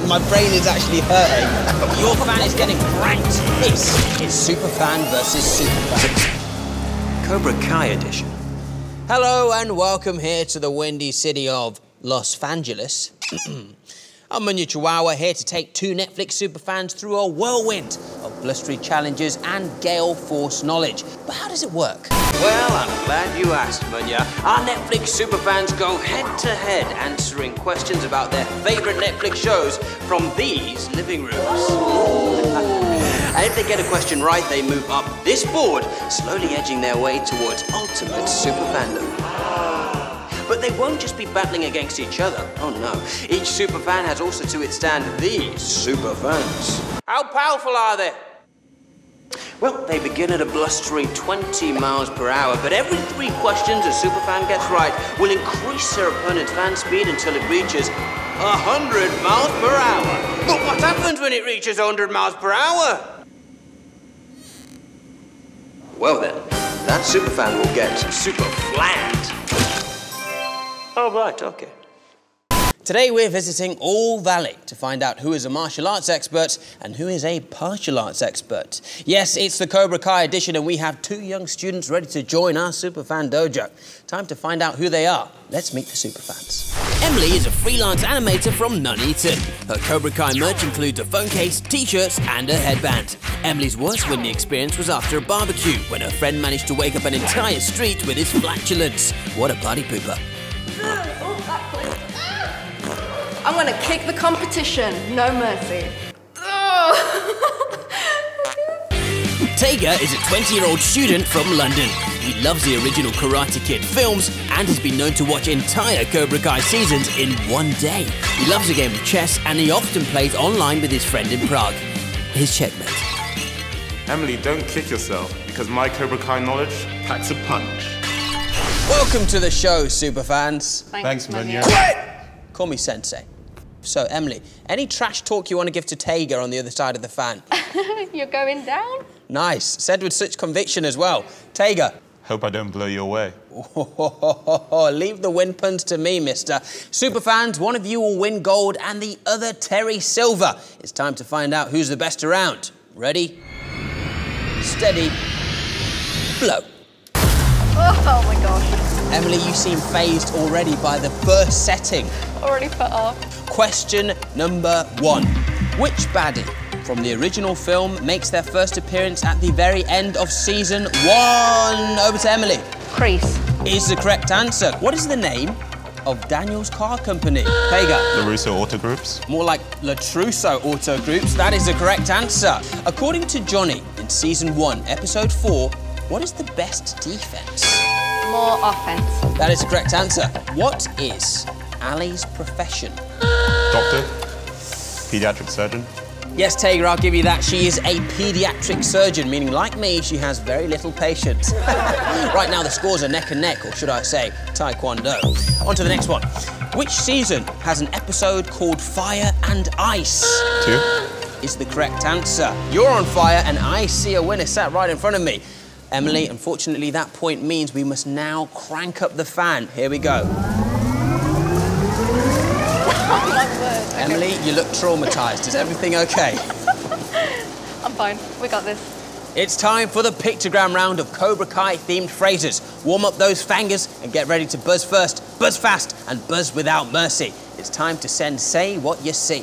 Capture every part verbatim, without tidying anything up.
My brain is actually hurting. Your fan is getting pranked. This is Superfan versus Superfans. Cobra Kai edition. Hello and welcome here to the windy city of Los Angeles. I'm Munya Chawawa, here to take two Netflix superfans through a whirlwind of blustery challenges and gale force knowledge. But how does it work? Well, I'm glad you asked, Munya. Our Netflix superfans go head-to-head answering questions about their favourite Netflix shows from these living rooms. And if they get a question right, they move up this board, slowly edging their way towards ultimate superfandom. But they won't just be battling against each other. Oh no. Each superfan has also to withstand these superfans. How powerful are they? Well, they begin at a blustering twenty miles per hour, but every three questions a superfan gets right will increase their opponent's fan speed until it reaches one hundred miles per hour. But what happens when it reaches one hundred miles per hour? Well then, that superfan will get super flat. Oh, right, okay. Today we're visiting All Valley to find out who is a martial arts expert and who is a martial arts expert. Yes, it's the Cobra Kai edition and we have two young students ready to join our Superfan dojo. Time to find out who they are. Let's meet the Superfans. Emily is a freelance animator from Nuneaton. Her Cobra Kai merch includes a phone case, t-shirts and a headband. Emily's worst windy experience was after a barbecue when her friend managed to wake up an entire street with his flatulence. What a party pooper. I'm gonna kick the competition, no mercy. Oh. Taiga is a twenty-year-old student from London. He loves the original Karate Kid films and has been known to watch entire Cobra Kai seasons in one day. He loves a game of chess and he often plays online with his friend in Prague. His checkmate. Emily, don't kick yourself, because my Cobra Kai knowledge packs a punch. Welcome to the show, superfans. Thanks, Thanks Munya. Quit! Call me Sensei. So, Emily, any trash talk you want to give to Taiga on the other side of the fan? You're going down? Nice. Said with such conviction as well. Taiga. Hope I don't blow you away. Oh, leave the win puns to me, mister. Superfans, one of you will win gold and the other Terry silver. It's time to find out who's the best around. Ready? Steady. Blow. Oh my gosh. Emily, you seem phased already by the first setting. Already put off. Question number one. Which baddie from the original film makes their first appearance at the very end of season one? Over to Emily. Kreese. Is the correct answer. What is the name of Daniel's car company? Taiga. LaRusso Auto Groups. More like Latrusso Auto Groups. That is the correct answer. According to Johnny, in season one, episode four, what is the best defense? More offense. That is the correct answer. What is Ali's profession? Doctor. Pediatric surgeon. Yes, Taiga, I'll give you that. She is a paediatric surgeon, meaning, like me, she has very little patience. Right now, the scores are neck and neck, or should I say, taekwondo. On to the next one. Which season has an episode called Fire and Ice? Two. Is the correct answer. You're on fire, and I see a winner sat right in front of me. Emily, unfortunately, that point means we must now crank up the fan. Here we go. Oh my word. Okay. Emily, you look traumatised. Is everything okay? I'm fine. We got this. It's time for the pictogram round of Cobra Kai-themed phrases. Warm up those fingers and get ready to buzz first, buzz fast, and buzz without mercy. It's time to send Say What You See.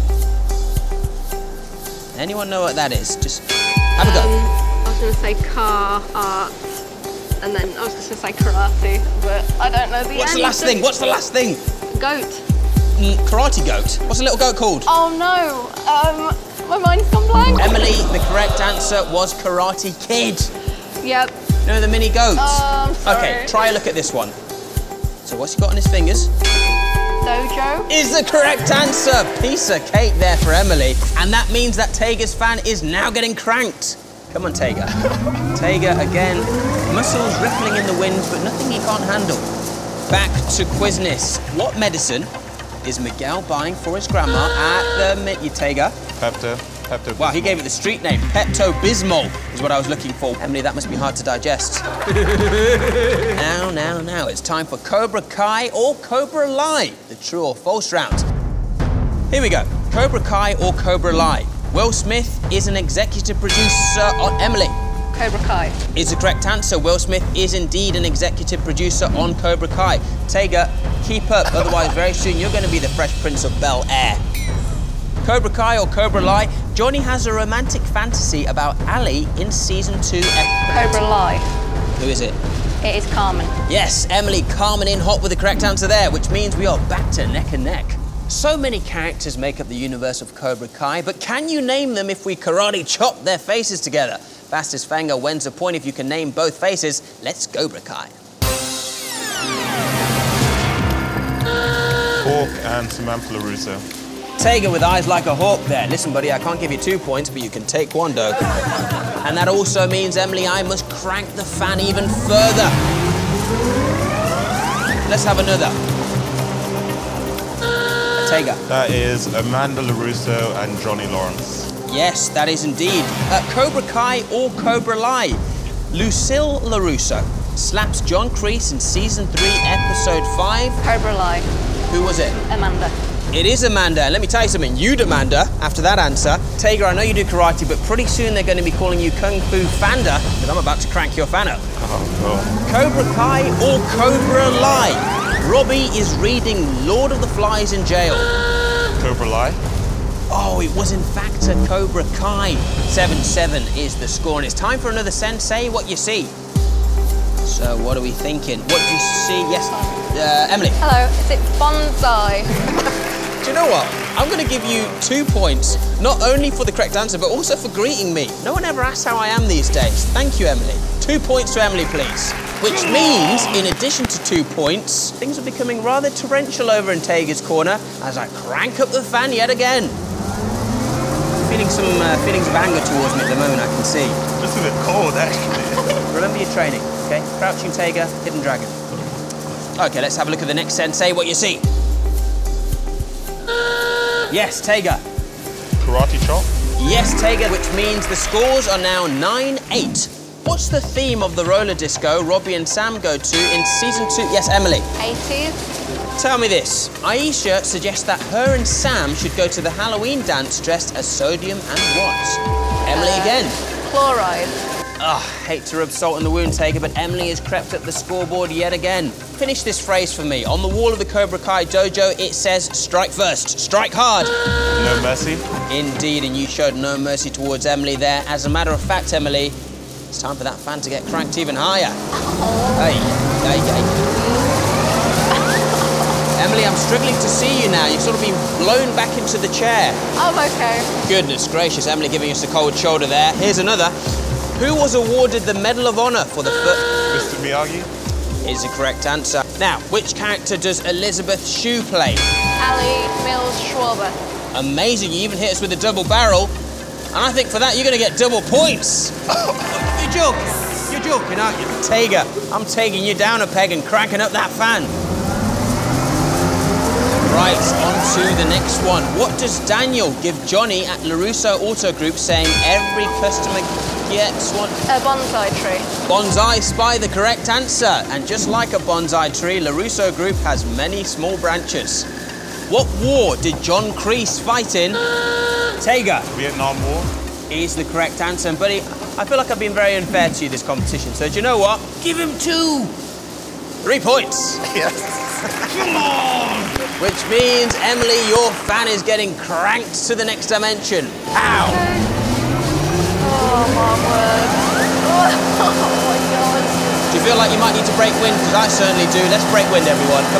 Anyone know what that is? Just have a go. Um, I was going to say car, art, and then I was just going to say karate, but I don't know the What's end. the last thing? What's the last thing? Goat. Mm, karate goat. What's a little goat called? Oh no, um, my mind's gone blank. Emily, the correct answer was Karate Kid. Yep. You know the mini goats? Oh, I'm sorry. Okay, try a look at this one. So what's he got on his fingers? Dojo. Is the correct answer. Piece of cake there for Emily. And that means that Taiga's fan is now getting cranked. Come on, Taiga. Taiga again. Muscles rippling in the wind, but nothing he can't handle. Back to Quizness. What medicine is Miguel buying for his grandma at the minute? Taiga? Pepto. Pepto. Wow, he gave it the street name. Pepto-Bismol is what I was looking for. Emily, that must be hard to digest. Now, now, now, it's time for Cobra Kai or Cobra Lie, the true or false round. Here we go. Cobra Kai or Cobra Lai? Will Smith is an executive producer on Emily. Cobra Kai. Is the correct answer. Will Smith is indeed an executive producer on Cobra Kai. Tega, keep up, otherwise very soon you're going to be the Fresh Prince of Bel-Air. Cobra Kai or Cobra Lai? Johnny has a romantic fantasy about Ali in season two. Cobra Lai. Who is it? It is Carmen. Yes, Emily, Carmen in hot with the correct answer there, which means we are back to neck and neck. So many characters make up the universe of Cobra Kai, but can you name them if we karate chop their faces together? Fastest Fanger wins a point if you can name both faces. Let's Cobra Kai. Hawk and Samantha LaRusso. Tega with eyes like a hawk there. Listen, buddy, I can't give you two points, but you can take one, though. And that also means, Emily, I must crank the fan even further. Let's have another. Tega. That is Amanda LaRusso and Johnny Lawrence. Yes, that is indeed. Uh, Cobra Kai or Cobra Lai? Lucille LaRusso slaps John Kreese in season three, episode five. Cobra Lai. Who was it? Amanda. It is Amanda. And let me tell you something, you'd Amanda, after that answer. Tega, I know you do karate, but pretty soon they're going to be calling you Kung Fu Fanda, because I'm about to crank your fan up. Oh, Cobra Kai or Cobra Lai? Robbie is reading Lord of the Flies in jail. no. Cobra Lai? Oh, it was in fact a Cobra Kai. seven seven is the score, and it's time for another Sensei What You See. So, what are we thinking? What do you see? Yes, uh, Emily. Hello, is it bonsai? Do you know what? I'm going to give you two points, not only for the correct answer, but also for greeting me. No one ever asks how I am these days. Thank you, Emily. Two points to Emily, please. Which means, in addition to two points, things are becoming rather torrential over in Tega's corner as I crank up the fan yet again. Feeling some uh, feelings of anger towards me at the moment, I can see. Just a bit cold, actually. Remember your training, okay? Crouching Tega, Hidden Dragon. Okay, let's have a look at the next Sensei What You See. Yes, Tega. Karate chop? Yes, Tega, which means the scores are now nine eight. What's the theme of the roller disco Robbie and Sam go to in season two? Yes, Emily. eighties. Tell me this. Aisha suggests that her and Sam should go to the Halloween dance dressed as Sodium and what? Emily Uh, again. Chloride. Ah, oh, hate to rub salt in the wound, Tega, but Emily has crept up the scoreboard yet again. Finish this phrase for me. On the wall of the Cobra Kai dojo, it says, strike first, strike hard. No mercy? Indeed, and you showed no mercy towards Emily there. As a matter of fact, Emily, it's time for that fan to get cranked even higher. Hey, hey, hey. Emily, I'm struggling to see you now. You've sort of been blown back into the chair. I'm okay. Goodness gracious, Emily giving us a cold shoulder there. Here's another. Who was awarded the Medal of Honor for the first... Mister Miyagi? Is the correct answer. Now, which character does Elizabeth Shue play? Ali Mills Schwarber. Amazing, you even hit us with a double barrel. And I think for that, you're going to get double points. You're joking. You're joking, aren't you? Tega, I'm taking you down a peg and cranking up that fan. Right, on to the next one. What does Daniel give Johnny at LaRusso Auto Group saying every customer gets one? A bonsai tree. Bonsai Spy, the correct answer. And just like a bonsai tree, LaRusso Group has many small branches. What war did John Kreese fight in? Tega. Vietnam War? Is the correct answer. And buddy, I feel like I've been very unfair to you this competition. So do you know what? Give him two. Three points. Yes. Come on! Which means, Emily, your fan is getting cranked to the next dimension. Ow! Oh, my word. Oh, my God. Do you feel like you might need to break wind? Because I certainly do. Let's break wind, everyone. Come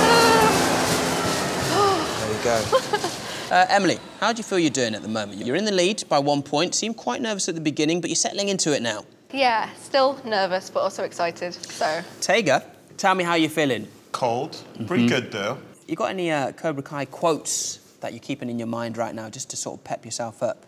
on. There we go. Uh, Emily, how do you feel you're doing at the moment? You're in the lead by one point. Seemed quite nervous at the beginning, but you're settling into it now. Yeah, still nervous, but also excited, so. Tega, tell me how you're feeling. Cold. Pretty good, though. You got any uh, Cobra Kai quotes that you're keeping in your mind right now, just to sort of pep yourself up?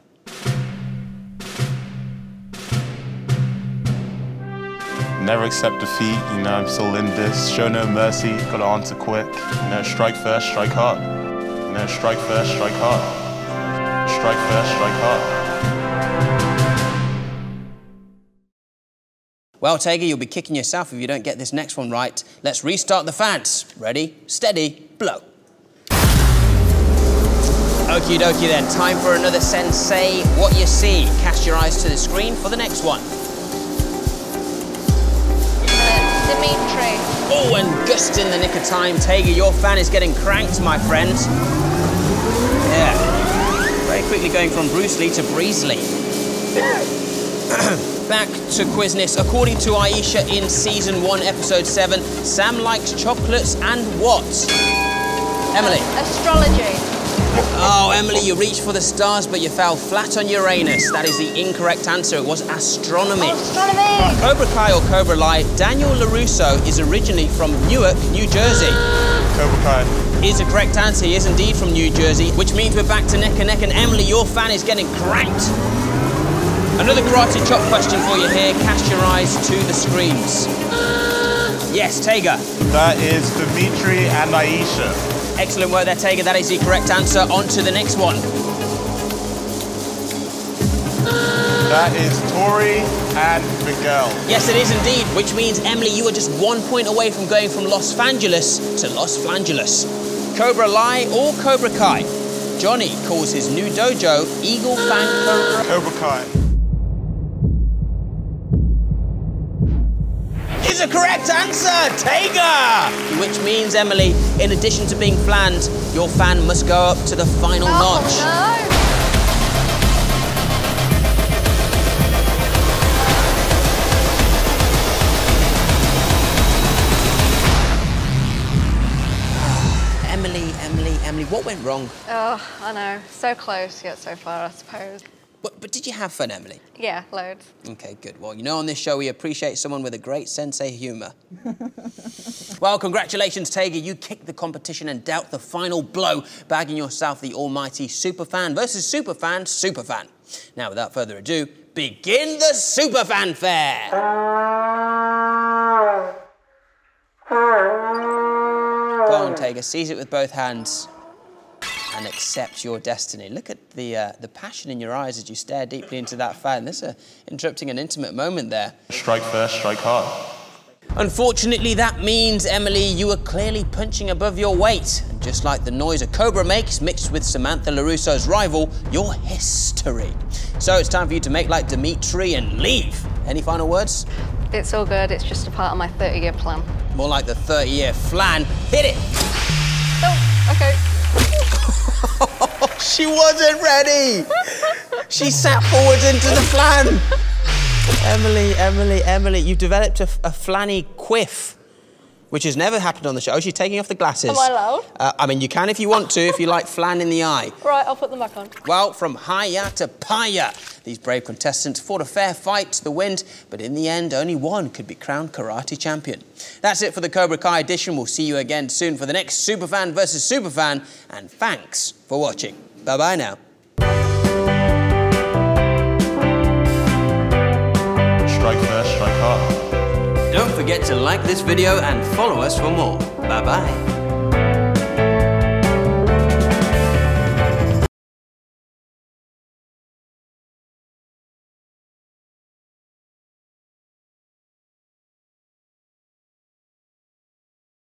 Never accept defeat, you know, I'm still in this. Show no mercy, gotta answer quick. You know, strike first, strike hard. You know, strike first, strike hard. Strike first, strike hard. Well, Tega, you'll be kicking yourself if you don't get this next one right. Let's restart the fans. Ready, steady, blow. Okie dokie then, time for another sensei. What you see? Cast your eyes to the screen for the next one. Uh, Dimitri. Oh, and just in the nick of time, Tega, your fan is getting cranked, my friend. Yeah. Very quickly going from Bruce Lee to Breezley. Back to Quizness. According to Aisha in season one, episode seven, Sam likes chocolates and what? Emily. Astrology. Oh, Emily, you reached for the stars, but you fell flat on Uranus. That is the incorrect answer. It was astronomy. Astronomy. Cobra Kai or Cobra Lie, Daniel LaRusso is originally from Newark, New Jersey. Cobra Kai. Is the correct answer. He is indeed from New Jersey, which means we're back to neck and neck, and Emily, your fan is getting cranked. Another karate chop question for you here. Cast your eyes to the screens. Yes, Tega. That is Dimitri and Aisha. Excellent work there, Tega. That is the correct answer. On to the next one. That is Tori and Miguel. Yes, it is indeed, which means, Emily, you are just one point away from going from Los Fangelus to Los Flangulus. Cobra Lie or Cobra Kai? Johnny calls his new dojo Eagle Fang Cobra. Cobra Kai. Is a correct answer, Tega! Which means, Emily, in addition to being flaned, your fan must go up to the final Oh, notch. no. Emily, Emily, Emily, what went wrong? Oh, I know. So close yet so far, I suppose. But, but did you have fun, Emily? Yeah, loads. Okay, good. Well, you know, on this show, we appreciate someone with a great sensei humour. Well, congratulations, Tega. You kicked the competition and dealt the final blow, bagging yourself the almighty Superfan versus Superfan Superfan. Now, without further ado, begin the Superfan Fair! Go on, Tega. Seize it with both hands and accept your destiny. Look at the uh, the passion in your eyes as you stare deeply into that fan. This is uh, interrupting an intimate moment there. Strike first, strike hard. Unfortunately, that means, Emily, you are clearly punching above your weight. And just like the noise a cobra makes, mixed with Samantha LaRusso's rival, you're history. So it's time for you to make like Dimitri and leave. Any final words? It's all good. It's just a part of my thirty-year plan. More like the thirty-year flan. Hit it! Oh, okay. She wasn't ready! She sat forwards into the flan! Emily, Emily, Emily, you've developed a, a flanny quiff, which has never happened on the show. She's taking off the glasses. Am I allowed? Uh, I mean, you can if you want to, if you like flan in the eye. Right, I'll put them back on. Well, from hiya to paya, these brave contestants fought a fair fight to the wind, but in the end, only one could be crowned karate champion. That's it for the Cobra Kai edition. We'll see you again soon for the next Superfan versus Superfan, and thanks for watching. Bye-bye now. Strike first, strike hard. Don't forget to like this video and follow us for more. Bye-bye.